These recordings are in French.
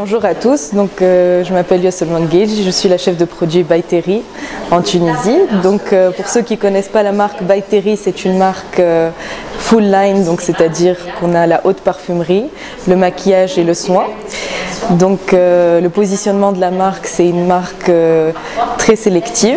Bonjour à tous, je m'appelle Yossel Mangej, je suis la chef de produit By Terry en Tunisie. Pour ceux qui ne connaissent pas la marque By Terry, c'est une marque full line, c'est-à-dire qu'on a la haute parfumerie, le maquillage et le soin. Le positionnement de la marque, c'est une marque très sélective,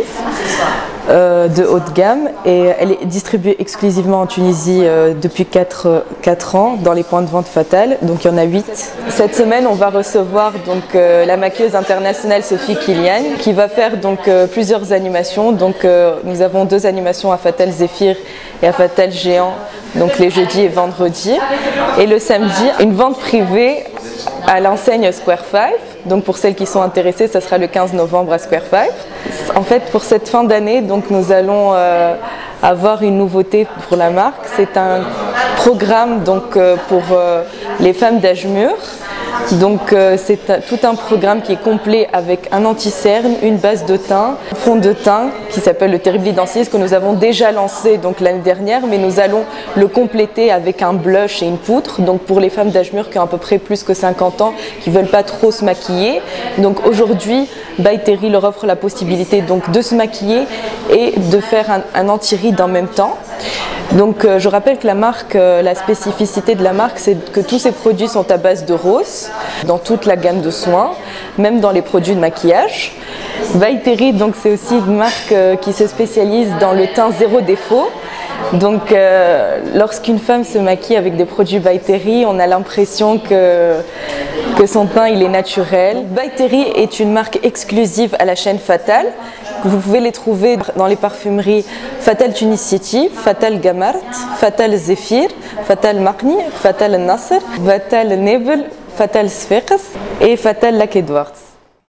de haut de gamme, et elle est distribuée exclusivement en Tunisie depuis 4 ans dans les points de vente Fatal, donc il y en a 8. Cette semaine on va recevoir la maquilleuse internationale Sophie Kilian qui va faire plusieurs animations. Nous avons 2 animations à Fatal Zéphir et à Fatal Géant, les jeudis et vendredis, et le samedi une vente privée à l'enseigne Square 5. Pour celles qui sont intéressées, ça sera le 15 novembre à Square 5. En fait, pour cette fin d'année, nous allons avoir une nouveauté pour la marque. C'est un programme pour les femmes d'âge mûr. C'est tout un programme qui est complet avec un anti-cerne, une base de teint, un fond de teint qui s'appelle le Terribly Dancing, que nous avons déjà lancé l'année dernière, mais nous allons le compléter avec un blush et une poudre. Pour les femmes d'âge mûr qui ont à peu près plus que 50 ans, qui ne veulent pas trop se maquiller. Aujourd'hui, By Terry leur offre la possibilité de se maquiller et de faire un anti-ride en même temps. Je rappelle que la spécificité de la marque, c'est que tous ces produits sont à base de rose, dans toute la gamme de soins, même dans les produits de maquillage. By Terry, c'est aussi une marque qui se spécialise dans le teint zéro défaut. Lorsqu'une femme se maquille avec des produits By Terry, on a l'impression que son teint il est naturel. By Terry est une marque exclusive à la chaîne Fatal. Vous pouvez les trouver dans les parfumeries Fatal Tunis City, Fatal Gamart, Fatal Zéphir, Fatal Maqni, Fatal Nasser, Fatal Nebel, Fatal Sfeqs et Fatal Lac Edwards.